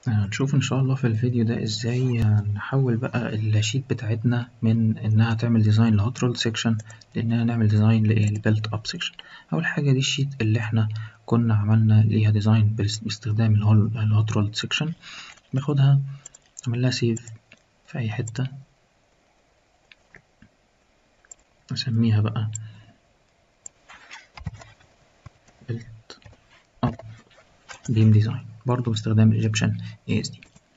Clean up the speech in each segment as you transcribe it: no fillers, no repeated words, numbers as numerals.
هنشوف إن شاء الله في الفيديو ده إزاي نحول بقى الشيت بتاعتنا من إنها تعمل ديزاين لهوت رول سيكشن لإنها نعمل ديزاين لبيلت أب سيكشن. أول حاجة دي الشيت اللي إحنا كنا عملنا ليها ديزاين باستخدام الهوت رول سيكشن. باخدها أعمل لها سيف في أي حتة، أسميها بقى بيلت أب بيم ديزاين برضه باستخدام الإيجيبشن ASD.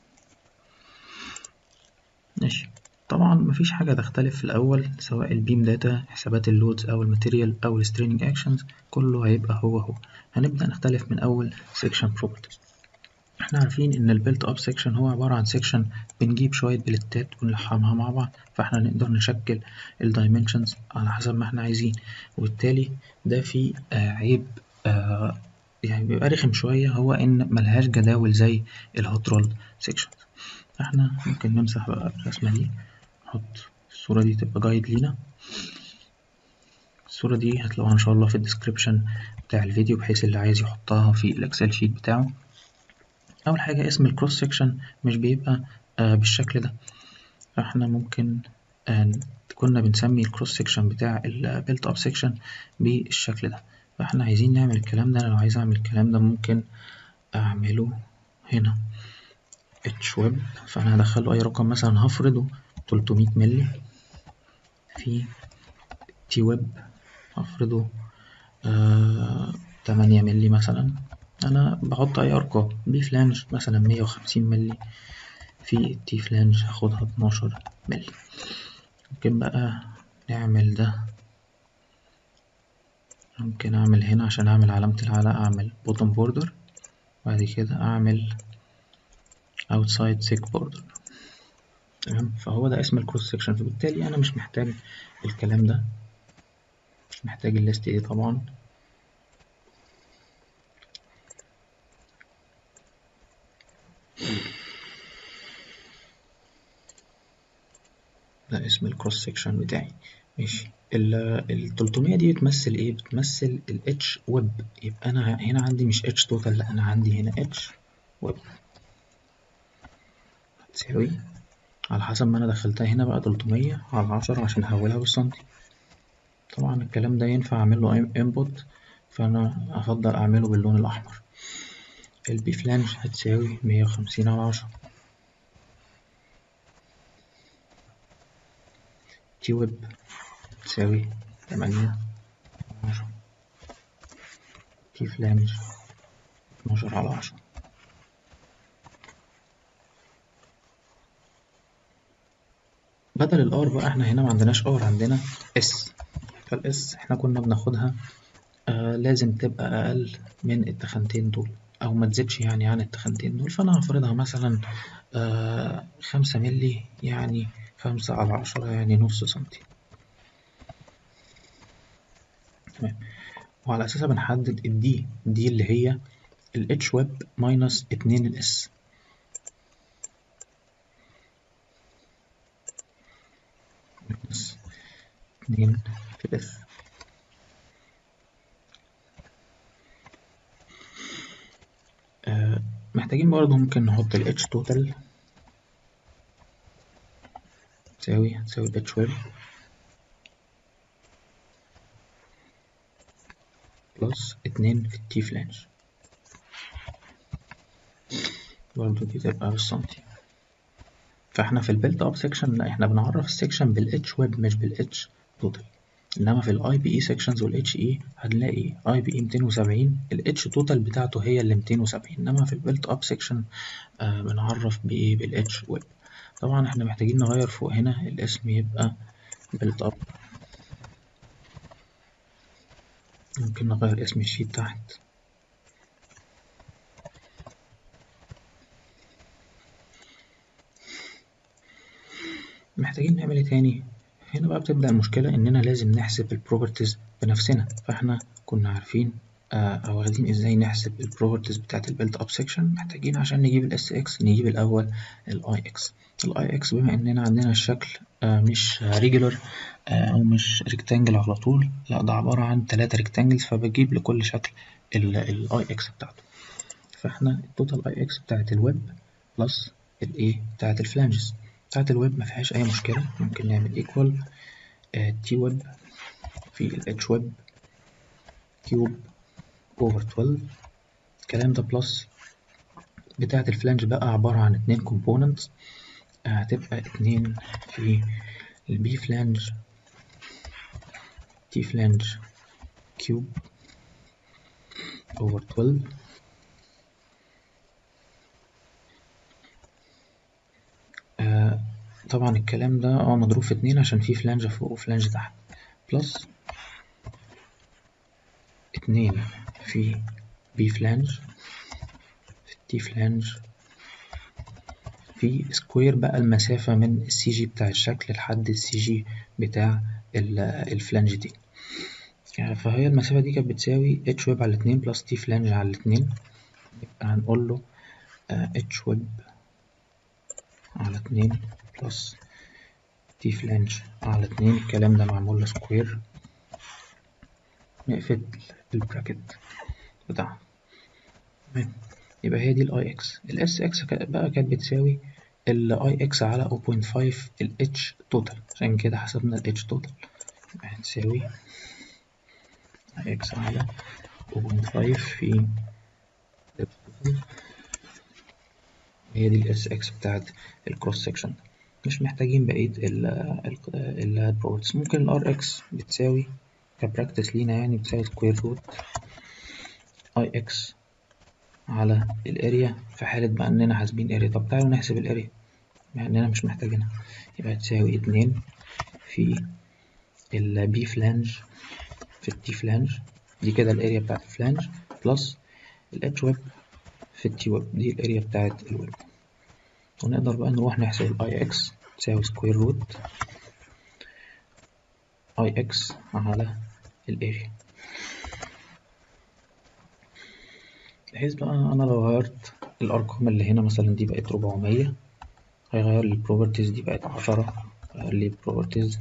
ماشي، طبعا مفيش حاجة تختلف في الأول، سواء البيم داتا، حسابات اللودز أو الماتيريال أو السترينج أكشنز، كله هيبقى هو. هنبدأ نختلف من أول سيكشن بروبرتيز. احنا عارفين إن البيلت أب سيكشن هو عبارة عن سيكشن بنجيب شوية بلتات ونلحمها مع بعض، فاحنا نقدر نشكل الدايمنشنز على حسب ما احنا عايزين، وبالتالي ده فيه عيب يعني بيبقى رخم شوية، هو إن ملهاش جداول زي الهوت رول سيكشن. احنا ممكن نمسح بقى الرسمة دي، نحط الصورة دي تبقى جايد لينا. الصورة دي هتلاقوها إن شاء الله في الديسكريبشن بتاع الفيديو، بحيث اللي عايز يحطها في الإكسل شيت بتاعه. أول حاجة اسم الكروس سيكشن مش بيبقى بالشكل ده، فاحنا ممكن كنا بنسمي الكروس سيكشن بتاع البيلت أب سيكشن بالشكل ده. فاحنا عايزين نعمل الكلام ده، أنا لو عايز أعمل الكلام ده ممكن أعمله هنا اتش ويب، فأنا هدخله أي رقم، مثلا هفرضه 300 مللي. في تي ويب هفرضه 8 مللي مثلا، أنا بحط أي أرقام. بي فلانج مثلا 150 مللي، في التي فلانج هاخدها 12 مللي. ممكن بقى نعمل ده، ممكن أعمل هنا عشان أعمل علامة العلاقة أعمل bottom border، بعد كده أعمل outside thick border. تمام، فهو ده اسم الكروس سيكشن، فبالتالي أنا مش محتاج الكلام ده، مش محتاج الليست دي طبعا. ده اسم الكروس سيكشن بتاعي. ماشي، ال 300 دي بتمثل ايه؟ بتمثل ال H ويب، يبقى انا هنا عندي مش H توتال، لا انا عندي هنا H ويب هتساوي، على حسب ما انا دخلتها هنا بقى 300 على 10 عشان احولها بالسنتي. طبعا الكلام ده ينفع اعمل له input، فانا افضل اعمله باللون الاحمر. البي فلانج هتساوي 150 على 10. تي ويب تساوي 8 على 10. تي فلانج 12 على 10. بدل الار بقى احنا هنا ما عندناش ار، عندنا اس، فالاس احنا كنا بناخدها لازم تبقى اقل من التخانتين دول، او ما تزيدش يعني عن التخانتين دول، فانا هفرضها مثلا 5 مللي، يعني 5 على 10 يعني نص سنتي. تمام، وعلى اساسها بنحدد الدي دي اللي هي الاتش ويب ماينس 2 الاس. ماينس 2 في الاس. محتاجين برضه ممكن نحط ال H total هتساوي ال H web بلس 2 في ال T flange، برضه دي تبقى بالسنتي. فاحنا في البيلت اب سيكشن لا، احنا بنعرف السيكشن بال H web مش بال H total، انما في الاي بي اي سيكشنز والاتش اي هنلاقي اي بي اي 270 الاتش توتال بتاعته هي اللي 270، انما في البيلت اب سيكشن بنعرف بايه؟ بالاتش ويب. طبعا احنا محتاجين نغير فوق هنا الاسم يبقى بيلت اب، ممكن نغير اسم الشيت تحت. محتاجين نعمل ايه تاني؟ هنا بقى بتبدأ المشكلة إننا لازم نحسب البروبرتيز بنفسنا، فاحنا كنا عارفين أو واخدين إزاي نحسب البروبرتيز بتاعت البيلت أب سيكشن. محتاجين عشان نجيب الاس اكس نجيب الأول الاي اكس. الاي اكس بما إننا عندنا الشكل مش ريجولر أو مش ريكتانجل على طول، لا ده عبارة عن 3 ريكتانجلز، فبجيب لكل شكل الاي اكس بتاعته. فاحنا التوتال اي اكس بتاعت الويب بلس الايه بتاعت الفلانجز بتاعت الويب. مفيهاش اي مشكلة، ممكن نعمل ايكوال تي ويب في الاتش ويب كيوب اوفر 12. الكلام ده بلس بتاعت الفلانج بقى عبارة عن 2 components، هتبقى 2 في البي فلانج تي فلانج كيوب اوفر 12. طبعا الكلام ده مضروب في 2 عشان في فلانج فوق وفلانج تحت، بلس 2 في بي فلانج في التي فلانج في سكوير بقى المسافة من السي جي بتاع الشكل لحد السي جي بتاع الفلانج دي. فهي المسافة دي كانت بتساوي اتش ويب على 2 بلس تي فلانج على 2، يبقى هنقول له اتش ويب على 2 بلس تي فلانج على 2. الكلام ده معمول له سكوير، نقفل البراكت بتاعها. تمام، يبقى هي دي الاي اكس. الاس اكس بقى كانت بتساوي الاي اكس على 0.5 الاتش توتال، عشان كده حسبنا الاتش توتال. يبقى هتساوي اي اكس على 0.5 في هي دي الاس اكس بتاعت الكروس سكشن. مش محتاجين بقية البروبرتيز. ممكن الار اكس بتساوي كبراكتس لينا يعني بتساوي سكوير روت اي اكس على الاريا في حالة بقى اننا حاسبين اريا. طب تعالوا نحسب الاريا مع اننا مش محتاجينها. يبقى تساوي 2 في البي فلانج في التي فلانج، دي كده الاريا بتاعت الفلانج، بلس الاتش ويب في التي ويب، دي الاريا بتاعت الويب. ونقدر بقى نروح نحسب الاي اكس تساوي سكوير روت اي اكس على الاريا. بحيث بقى انا لو غيرت الارقام اللي هنا مثلا دي بقت 400، هيغير لي البروبرتيز دي بقت 10، هيغير لي البروبرتيز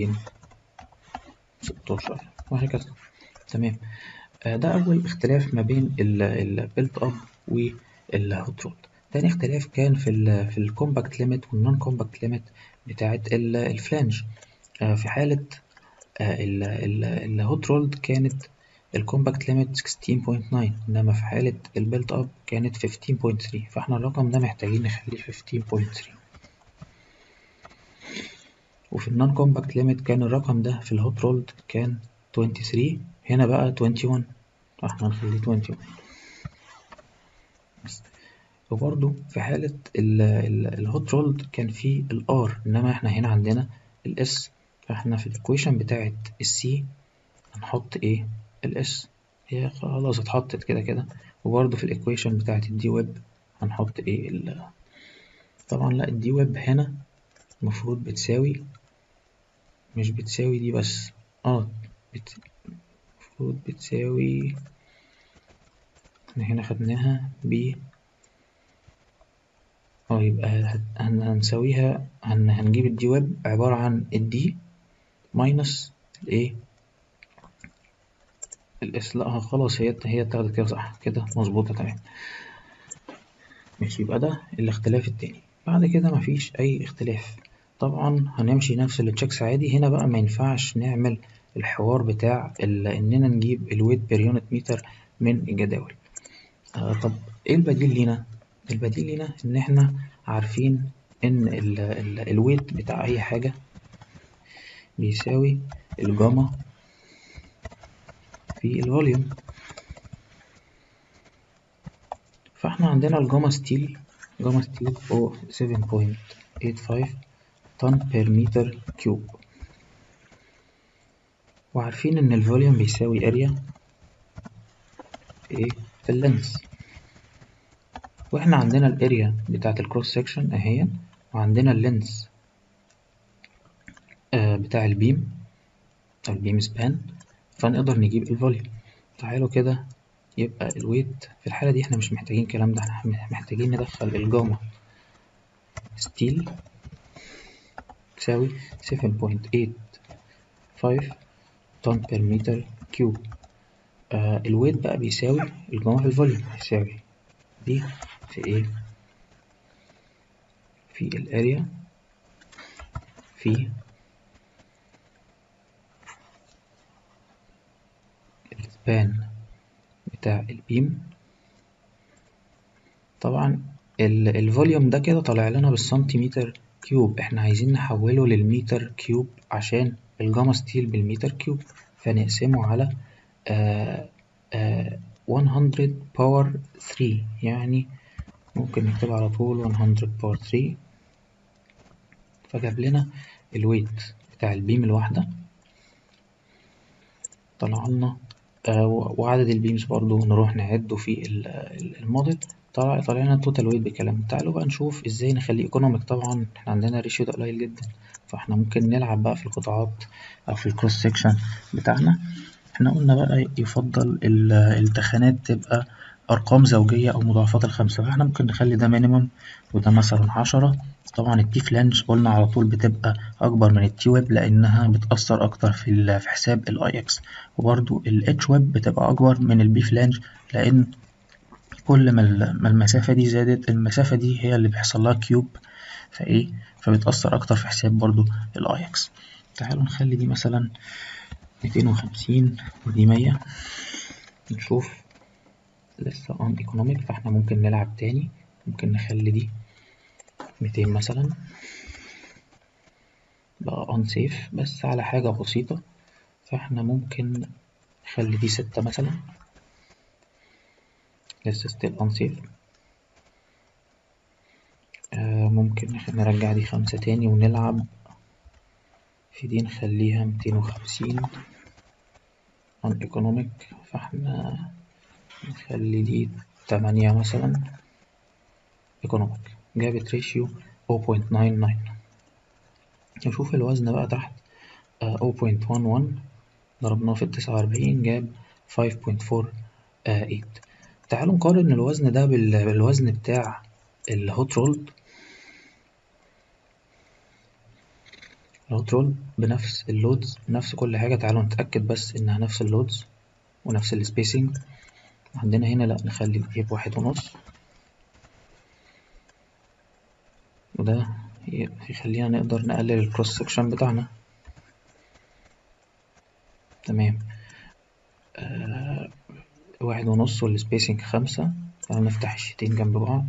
216 وهكذا. تمام، ده أول اختلاف ما بين البيلت أب والهوت رود. تاني اختلاف كان في الكومباكت ليميت والنون كومباكت ليميت بتاعة الفلانج. في حالة الهوت رود كانت الكومباكت ليميت 16.9، إنما في حالة البيلت أب كانت 15.3، فاحنا الرقم ده محتاجين نخليه 15.3. وفي النون كومباكت ليميت كان الرقم ده في الهوت رولد كان 23، هنا بقى 21، فاحنا هنخليه 21 بس. وبرضه في حالة الهوت رولد كان فيه الار، انما احنا هنا عندنا الاس، فاحنا في الايكويشن بتاعة السي هنحط ايه؟ الاس، هي خلاص اتحطت كده كده. وبرضه في الايكويشن بتاعة الدي ويب هنحط ايه طبعا لا، الدي ويب هنا المفروض بتساوي، مش بتساوي دي بس، المفروض بتساوي، احنا هنا خدناها ب يبقى هنساويها، هنجيب الدي ويب عبارة عن الدي ماينس الايه الاس. لا خلاص، هي اتاخدت كده صح كده مظبوطة تمام. ماشي، يبقى ده الاختلاف التاني. بعد كده مفيش اي اختلاف، طبعا هنمشي نفس التشيكس عادي. هنا بقى ما ينفعش نعمل الحوار بتاع اننا نجيب الويت بير يونت متر من الجداول. طب ايه البديل لينا؟ البديل لينا ان احنا عارفين ان الويت بتاع اي حاجة بيساوي الجاما في الفوليوم. فاحنا عندنا الجاما ستيل هو 7.85 طن بير متر كيوب، وعارفين ان الفوليوم بيساوي اريا في في اللينس. واحنا عندنا الاريا بتاعت الكروس سكشن اهي، وعندنا اللينس بتاع البيم او البيم سبان، فنقدر نجيب الفوليوم. تعالوا كده، يبقى الويت في الحالة دي احنا مش محتاجين الكلام ده، احنا محتاجين ندخل الجاما ستيل تساوي 7.85 طن بير متر كيوب. الويت بقى بيساوي الجاما في الفوليوم، يساوي دي في ايه في الاريا في السبان بتاع البيم. طبعا الفوليوم ده كده طالع لنا بالسنتيمتر كيوب، احنا عايزين نحوله للمتر كيوب عشان الجاما ستيل بالمتر كيوب، فنقسمه على 100 باور 3، يعني ممكن نكتب على طول 100 باور 3، فجاب لنا الويت بتاع البيم الواحدة. طلع لنا وعدد البيمز برضو نروح نعده في الموديل، طلع لنا التوتال ويت بكلام. تعالوا بقى نشوف ازاي نخليه ايكونوميك. طبعا احنا عندنا الريشيو ده قليل جدا، فاحنا ممكن نلعب بقى في القطاعات او في الكروس سيكشن بتاعنا. احنا قلنا بقى يفضل التخانات تبقى ارقام زوجية او مضاعفات الخمسة، فاحنا ممكن نخلي ده مينيمم وده مثلا 10. طبعا التي فلانج قلنا على طول بتبقى اكبر من التي ويب لانها بتأثر اكتر في حساب الاي اكس، وبرضو الاتش ويب بتبقى اكبر من البي فلانج لان كل ما المسافة دي زادت، المسافة دي هي اللي بيحصل لها كيوب فبتأثر اكتر في حساب برضو الاي اكس. تعالوا نخلي دي مثلا 250 ودي 100، نشوف لسه on economic، فاحنا ممكن نلعب تاني، ممكن نخلي دي 200 مثلا بقى unsafe بس على حاجة بسيطة، فاحنا ممكن نخلي دي 6 مثلا لسه still unsafe. ممكن نرجع دي 5 تاني ونلعب في دي، نخليها 250 on economic، فاحنا نخلي دي 8 مثلا economic، جابت ريشيو 0.99. نشوف الوزن بقى تحت 0.11 ضربناه في 49 جاب 5.48. تعالوا نقارن الوزن ده بالوزن بتاع الهوت رول. الهوت رول بنفس اللودز نفس كل حاجة، تعالوا نتأكد بس إنها نفس اللودز ونفس السبيسنج. عندنا هنا لأ، نخلي دي ب1.5، وده يخلينا نقدر نقلل الكروس سكشن بتاعنا. تمام. 1.5 والسبيسنج 5. تعالوا نفتح الشيتين جنب بعض.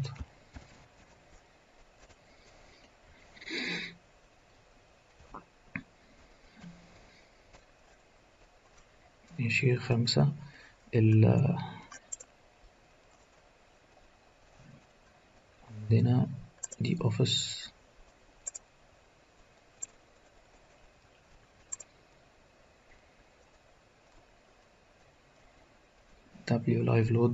نشيل 5. عندنا دي اوفيس W live load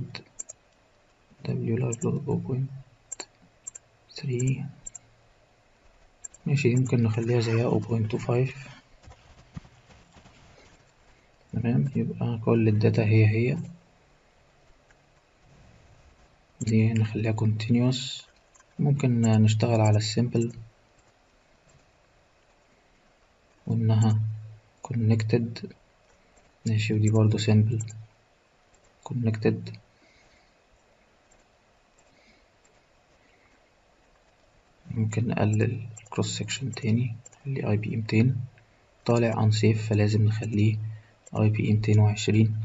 0.3. ماشي، دي ممكن نخليها زيها 0.25. تمام، يبقى كل الداتا هي دي نخليها continuous. ممكن نشتغل على السيمبل وإنها connected. ماشي، ودي برضو simple connected. ممكن نقلل الكروس سكشن تاني، نخلي اي بي 200. طالع unsafe فلازم نخليه اي بي 220.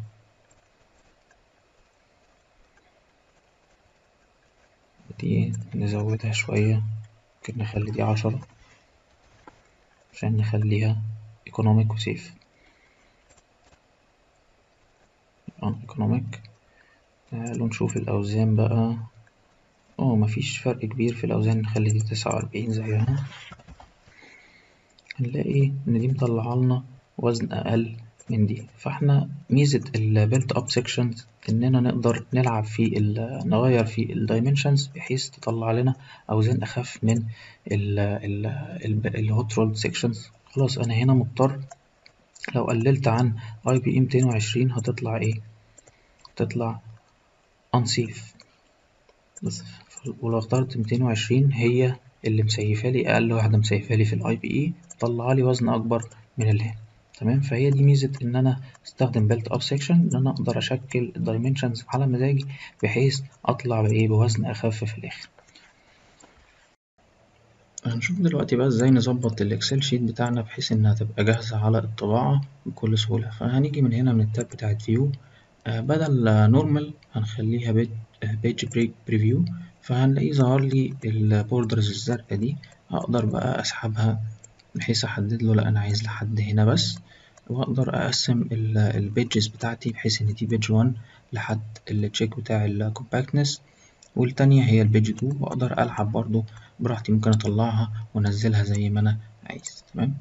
دي نزودها شوية، ممكن نخلي دي 10 عشان نخليها economic وسيف. economic. تعالوا نشوف الأوزان بقى. مفيش فرق كبير في الأوزان، نخلي دي 49 زيها. هنلاقي إن دي مطلعالنا وزن أقل من دي، فاحنا ميزة البيلت اب سيكشنز إننا نقدر نلعب في نغير في الدايمنشنز بحيث تطلع لنا أوزان أخف من الهوت رول سيكشنز. خلاص أنا هنا مضطر لو قللت عن اي بي 220 هتطلع ايه؟ تطلع unsafe بس. ولو اخترت 220 هي اللي مسيفالي، اقل واحدة مسيفالي في الاي بي اي، طلعلي وزن اكبر من اللي هنا. تمام، فهي دي ميزة ان انا استخدم بيلت اب سيكشن، ان انا اقدر اشكل الدايمنشنز على مزاجي بحيث اطلع بايه، بوزن اخف في الاخر. هنشوف دلوقتي بقى ازاي نظبط الاكسل شيت بتاعنا بحيث انها تبقى جاهزة على الطباعة بكل سهولة. فهنيجي من هنا من التاب بتاعت فيو، بدل نورمال هنخليها بيج بريك بريفيو. فهنلاقيه ظهر لي البوردرز الزرقاء دي، هقدر بقى اسحبها بحيث احدد له لا انا عايز لحد هنا بس، واقدر اقسم البيجز بتاعتي بحيث ان دي بيج 1 لحد التشيك بتاع الكومباكتنس، والتانية هي البيج 2، وأقدر ألعب برضو براحتي، ممكن أطلعها وأنزلها زي ما أنا عايز. تمام.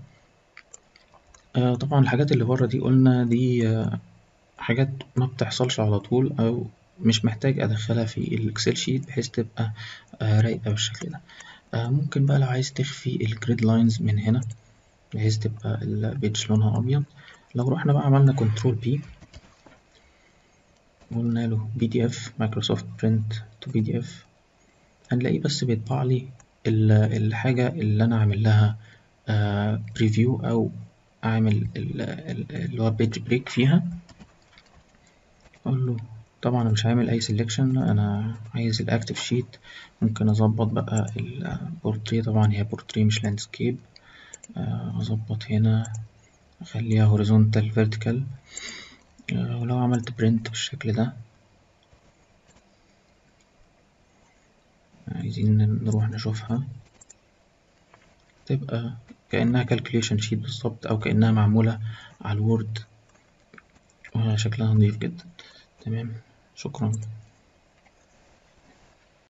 طبعا الحاجات اللي بره دي قلنا دي حاجات ما بتحصلش على طول، أو مش محتاج أدخلها في الإكسل شيت بحيث تبقى رايقة بالشكل ده. ممكن بقى لو عايز تخفي الجريد لاينز من هنا بحيث تبقى البيج لونها أبيض، لو رحنا بقى عملنا كنترول بي قلنا له PDF مايكروسوفت برنت تو PDF، هنلاقيه بس بيطبع لي الحاجة اللي أنا عامل لها بريفيو أو أعمل اللي هو بيج بريك فيها. أقول له طبعا أنا مش عامل أي سيلكشن، أنا عايز الأكتف شيت. ممكن أظبط بقى البورتري، طبعا هي بورتري مش لاندسكيب. أظبط هنا أخليها هوريزونتال فيرتيكال، ولو عملت برنت بالشكل ده، عايزين نروح نشوفها تبقى كأنها كالكوليشن شيت بالظبط، أو كأنها معمولة على الوورد، وشكلها نضيف جدا. تمام، شكرا.